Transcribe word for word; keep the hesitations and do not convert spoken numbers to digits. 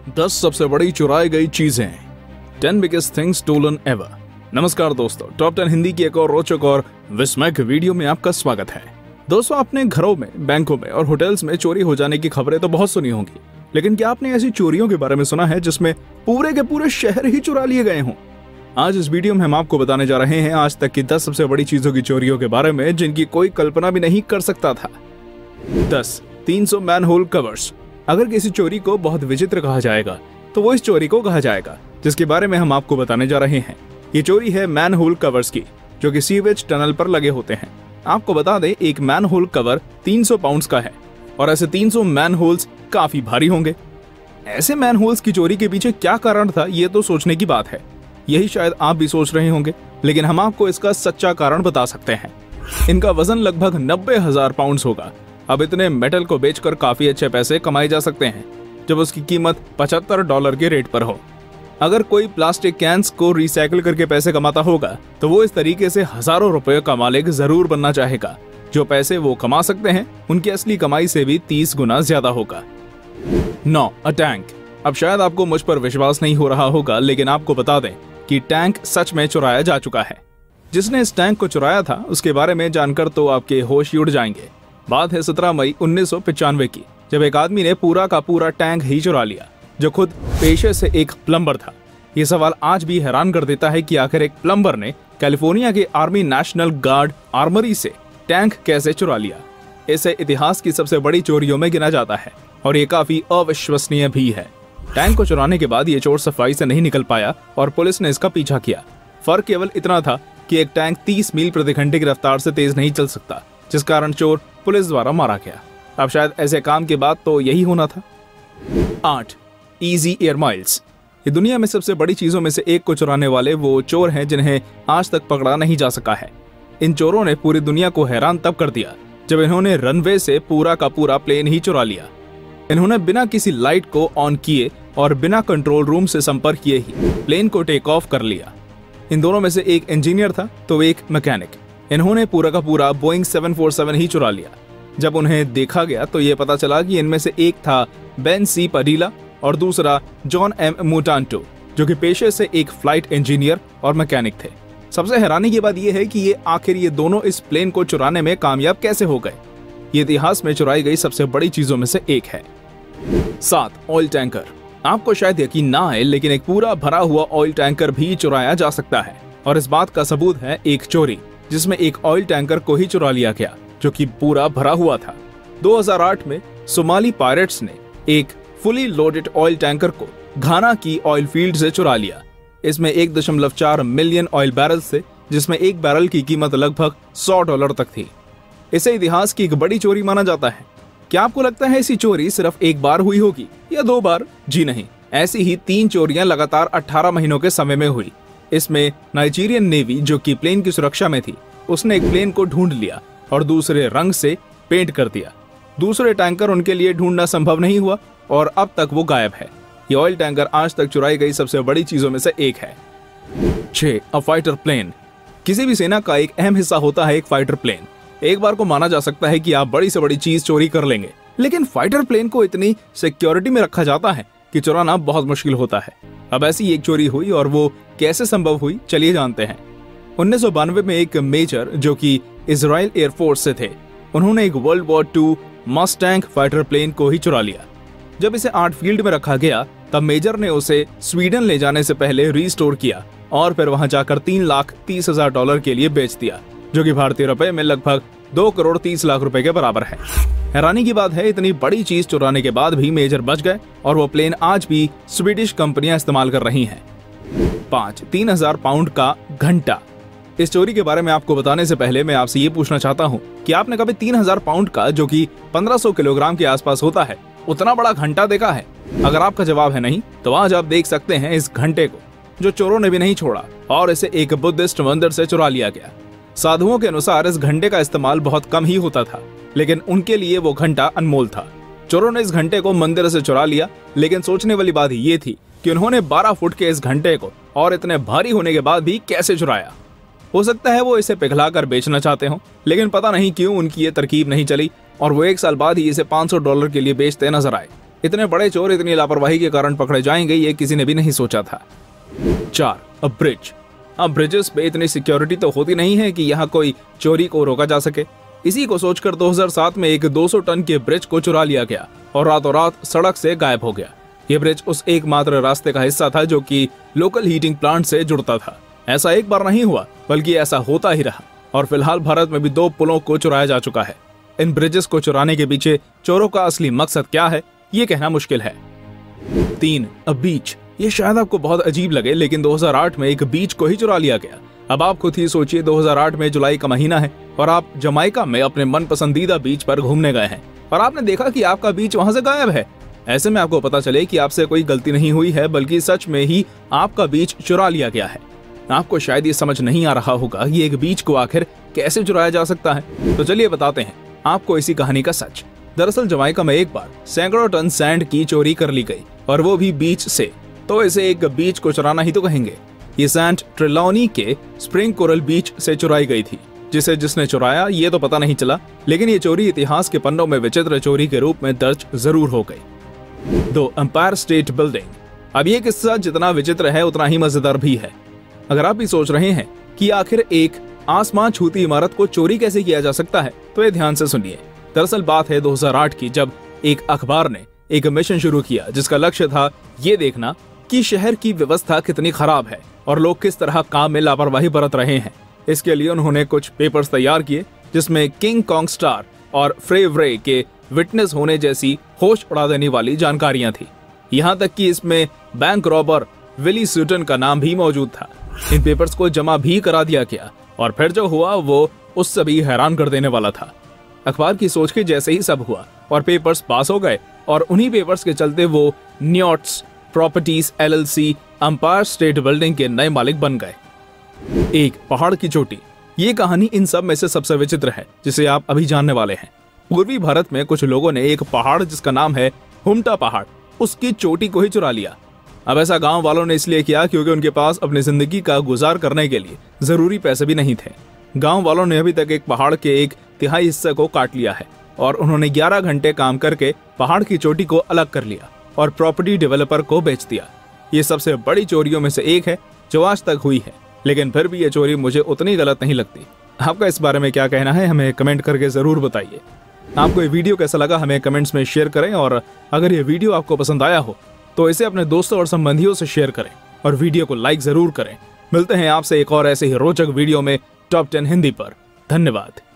दस सबसे बड़ी चुराई गई चीजें, ten biggest things stolen ever. नमस्कार दोस्तों, टॉप टेन हिंदी की एक और रोचक और विस्मयक वीडियो में आपका स्वागत है। दोस्तों, आपने घरों में, बैंकों में और होटल्स में चोरी हो जाने की खबरें तो बहुत सुनी होंगी, लेकिन क्या आपने ऐसी चोरियों के बारे में सुना है जिसमें पूरे के पूरे शहर ही चुरा लिए गए हों? आज इस वीडियो में हम आपको बताने जा रहे हैं आज तक की दस सबसे बड़ी चीजों की चोरियों के बारे में जिनकी कोई कल्पना भी नहीं कर सकता था। दस तीन सौ मैनहोल कवर्स। अगर किसी चोरी को बहुत विचित्र कहा जाएगा तो वो इस चोरी को कहा जाएगा जिसके बारे में हम आपको बताने जा रहे हैं। ये चोरी है मैनहोल कवर्स की, जो कि सीवेज टनल पर लगे होते हैं। आपको बता दें, एक मैनहोल कवर तीन सौ पाउंड्स का है और ऐसे तीन सौ मैनहोल्स काफी भारी होंगे। ऐसे मैनहोल्स की चोरी के पीछे क्या कारण था, ये तो सोचने की बात है। यही शायद आप भी सोच रहे होंगे, लेकिन हम आपको इसका सच्चा कारण बता सकते हैं। इनका वजन लगभग नब्बे हजार पाउंड्स होगा। अब इतने मेटल को बेचकर काफी अच्छे पैसे कमाए जा सकते हैं जब उसकी कीमत पचहत्तर डॉलर के रेट पर हो। अगर कोई प्लास्टिक कैंस को रिसाइकिल करके पैसे कमाता होगा तो वो इस तरीके से हजारों रुपए का मालिक जरूर बनना चाहेगा। जो पैसे वो कमा सकते हैं उनकी असली कमाई से भी तीस गुना ज्यादा होगा। नौ अ टैंक। अब शायद आपको मुझ पर विश्वास नहीं हो रहा होगा, लेकिन आपको बता दें कि टैंक सच में चुराया जा चुका है। जिसने इस टैंक को चुराया था उसके बारे में जानकर तो आपके होश ही उड़ जाएंगे। बात है सत्रह मई उन्नीस सौ पचानवे की, जब एक आदमी ने पूरा का पूरा टैंक ही चुरा लिया, जो खुद पेशे से एक प्लम्बर था। ये सवाल आज भी हैरान कर देता है कि आखिर एक प्लम्बर ने कैलिफोर्निया के आर्मी नेशनल गार्ड आर्मरी से टैंक कैसे चुरा लिया। इसे इतिहास की सबसे बड़ी चोरियों में गिना जाता है और ये काफी अविश्वसनीय भी है। टैंक को चुराने के बाद ये चोर सफाई से नहीं निकल पाया और पुलिस ने इसका पीछा किया। फर्क केवल इतना था कि एक टैंक तीस मील प्रति घंटे की रफ्तार से तेज नहीं चल सकता, जिस कारण चोर पुलिस द्वारा मारा गया। अब शायद ऐसे काम के बाद तो यही होना था। आठ इजी एयर माइल्स। ये दुनिया में सबसे बड़ी चीजों में से एक को चुराने वाले वो चोर हैं जिन्हें आज तक पकड़ा नहीं जा सका है। इन चोरों ने पूरी दुनिया को हैरान तब कर दिया जब इन्होंने रनवे से पूरा का पूरा प्लेन ही चुरा लिया। इन्होंने बिना किसी लाइट को ऑन किए और बिना कंट्रोल रूम से संपर्क किए ही प्लेन को टेक ऑफ कर लिया। इन दोनों में से एक इंजीनियर था तो एक मैकेनिक। इन्होंने पूरा का पूरा बोइंग सेवन फोर सेवन ही चुरा लिया। जब उन्हें देखा गया तो ये पता चला कि इनमें से एक था बेन सी पडीला और दूसरा जॉन एम मुटांटो, जो कि पेशे से एक फ्लाइट इंजीनियर और मैकेनिक थे। सबसे हैरानी की बात यह है कि ये आखिर ये दोनों इस प्लेन को चुराने में कामयाब कैसे हो गए। ये इतिहास में चुराई गई सबसे बड़ी चीजों में से एक है। सात ऑयल टैंकर। आपको शायद यकीन ना आए, लेकिन एक पूरा भरा हुआ ऑयल टैंकर भी चुराया जा सकता है और इस बात का सबूत है एक चोरी जिसमें एक ऑयल टैंकर को ही चुरा लिया गया जो कि पूरा भरा हुआ था। दो हज़ार आठ में सोमाली पायरेट्स ने एक फुली लोडेड ऑयल टैंकर को घाना की ऑयल फील्ड से चुरा लिया। इसमें एक दशमलव चार मिलियन ऑयल बैरल्स थे, जिसमें एक बैरल की कीमत लगभग सौ डॉलर तक थी। इसे इतिहास की एक बड़ी चोरी माना जाता है। क्या आपको लगता है ऐसी चोरी सिर्फ एक बार हुई होगी या दो बार? जी नहीं, ऐसी ही तीन चोरियां लगातार अठारह महीनों के समय में हुई। इसमें नाइजीरियन नेवी, जो कि प्लेन की सुरक्षा में थी, उसने एक प्लेन को ढूंढ लिया और दूसरे रंग से पेंट कर दिया। दूसरे टैंकर उनके लिए ढूंढना संभव नहीं हुआ और अब तक वो गायब है। ये ऑयल टैंकर आज तक चुराई गई सबसे बड़ी चीजों में से एक है। छह अ फाइटर प्लेन। किसी भी सेना का एक अहम हिस्सा होता है एक फाइटर प्लेन। एक बार को माना जा सकता है कि आप बड़ी से बड़ी चीज चोरी कर लेंगे, लेकिन फाइटर प्लेन को इतनी सिक्योरिटी में रखा जाता है कि चुराना बहुत मुश्किल होता है। अब ऐसी एक चोरी हुई और वो कैसे संभव हुई, चलिए जानते हैं। उन्नीस सौ बानवे में एक मेजर, जो कि इजराइल एयरफोर्स से थे, उन्होंने एक world war two Mustang fighter plane को ही चुरा लिया। जब इसे आर्ट फील्ड में रखा गया तब मेजर ने उसे स्वीडन ले जाने से पहले रिस्टोर किया और फिर वहां जाकर तीन लाख तीस हजार डॉलर के लिए बेच दिया, जो कि भारतीय रुपए में लगभग दो करोड़ तीस लाख रुपए के बराबर है। हैरानी की बात है, इतनी बड़ी चीज चुराने के बाद भी मेजर बच गए और वो प्लेन आज भी स्वीडिश कंपनियां इस्तेमाल कर रही हैं। पाँच तीन हजार पाउंड का घंटा। इस चोरी के बारे में आपको बताने से पहले मैं आपसे ये पूछना चाहता हूँ कि आपने कभी तीन हजार पाउंड का, जो कि पंद्रह सौ किलोग्राम के आसपास होता है, उतना बड़ा घंटा देखा है? अगर आपका जवाब है नहीं, तो आज आप देख सकते हैं इस घंटे को, जो चोरों ने भी नहीं छोड़ा और इसे एक बुद्धिस्ट मंदिर से चुरा लिया गया। साधुओं के अनुसार इस घंटे का इस्तेमाल बहुत कम ही होता था, लेकिन उनके लिए वो घंटा अनमोल था। चोरों ने इस घंटे को मंदिर से चुरा लिया, लेकिन सोचने वाली बात ये थी कि उन्होंने बारह फुट के इस घंटे को और इतने भारी होने के बाद भी कैसे चुराया। हो सकता है वो इसे पिघलाकर बेचना चाहते हो, लेकिन पता नहीं क्यों उनकी ये तरकीब नहीं चली और वो एक साल बाद ही इसे पाँच सौ डॉलर के लिए बेचते नजर आए। इतने बड़े चोर इतनी लापरवाही के कारण पकड़े जाएंगे ये किसी ने भी नहीं सोचा था। चार, अ ब्रिज। अब ब्रिजेस पे इतनी सिक्योरिटी तो होती नहीं है कि यहाँ कोई चोरी को रोका जा सके। इसी को सोचकर दो हज़ार सात में एक दो सौ टन के ब्रिज को चुरा लिया गया और रातों रात सड़क से गायब हो गया। ये ब्रिज उस एकमात्र रास्ते का हिस्सा था जो कि लोकल हीटिंग प्लांट से जुड़ता था। ऐसा एक बार नहीं हुआ बल्कि ऐसा होता ही रहा और फिलहाल भारत में भी दो पुलों को चुराया जा चुका है। इन ब्रिजेस को चुराने के पीछे चोरों का असली मकसद क्या है ये कहना मुश्किल है। तीन, अ बीच। ये शायद आपको बहुत अजीब लगे लेकिन दो हज़ार आठ में एक बीच को ही चुरा लिया गया। अब आप खुद ही सोचिए, दो हज़ार आठ में जुलाई का महीना है और आप जमाइका में अपने मन पसंदीदा बीच पर घूमने गए हैं और आपने देखा कि आपका बीच वहां से गायब है। ऐसे में आपको पता चले कि आपसे कोई गलती नहीं हुई है बल्कि सच में ही आपका बीच चुरा लिया गया है। आपको शायद ये समझ नहीं आ रहा होगा ये एक बीच को आखिर कैसे चुराया जा सकता है, तो चलिए बताते हैं आपको इसी कहानी का सच। दरअसल जमाइका में एक बार सैकड़ों टन सैंड की चोरी कर ली गई और वो भी बीच से, तो इसे एक बीच को चुराना ही तो कहेंगे। ये सैंड ट्रिलॉनी के स्प्रिंग कोरल बीच से चुराई गई थी, जिसे जिसने चुराया ये तो पता नहीं चला, लेकिन ये चोरी इतिहास के पन्नों में विचित्र चोरी के रूप में दर्ज जरूर हो गई। दो, एम्पायर स्टेट बिल्डिंग। अब ये किस्सा जितना विचित्र है उतना ही मजेदार भी है। अगर आप भी सोच रहे हैं कि आखिर एक आसमान छूती इमारत को चोरी कैसे किया जा सकता है, तो ये ध्यान से सुनिए। दरअसल बात है दो हज़ार आठ की, जब एक अखबार ने एक मिशन शुरू किया जिसका लक्ष्य था ये देखना कि शहर की व्यवस्था कितनी खराब है और लोग किस तरह काम में लापरवाही बरत रहे हैं। इसके लिए उन्होंने कुछ पेपर्स तैयार किए जिसमें किंग कॉन्ग स्टार और फ्रेवरे के विटनेस होने जैसी होश उड़ा देने वाली जानकारियां थी। यहाँ तक कि इसमें बैंक रॉबर विली सूटन का नाम भी मौजूद था। इन पेपर्स को जमा भी करा दिया गया और फिर जो हुआ वो उस सभी हैरान कर देने वाला था। अखबार की सोच के जैसे ही सब हुआ और पेपर्स पास हो गए और उन्हीं पेपर्स के चलते वो न्योट्स properties LLC Empire State Building के नए मालिक बन गए। एक, पहाड़ की चोटी। ये कहानी इन सब में से सबसे विचित्र है जिसे आप अभी जानने वाले हैं। पूर्वी भारत में कुछ लोगों ने एक पहाड़ जिसका नाम है हुमटा पहाड़, उसकी चोटी को ही चुरा लिया। अब ऐसा गांव वालों ने इसलिए किया क्योंकि उनके पास अपनी जिंदगी का गुजार करने के लिए जरूरी पैसे भी नहीं थे। गांव वालों ने अभी तक एक पहाड़ के एक तिहाई हिस्से को काट लिया है और उन्होंने ग्यारह घंटे काम करके पहाड़ की चोटी को अलग कर लिया और प्रॉपर्टी डेवलपर को बेच दिया। ये सबसे बड़ी चोरियों में से एक है जो आज तक हुई है, लेकिन फिर भी ये चोरी मुझे उतनी गलत नहीं लगती। आपका इस बारे में क्या कहना है हमें कमेंट करके जरूर बताइए। आपको ये वीडियो कैसा लगा हमें कमेंट्स में शेयर करें और अगर ये वीडियो आपको पसंद आया हो तो इसे अपने दोस्तों और संबंधियों से शेयर करें और वीडियो को लाइक जरूर करें। मिलते हैं आपसे एक और ऐसे ही रोचक वीडियो में टॉप टेन हिंदी पर। धन्यवाद।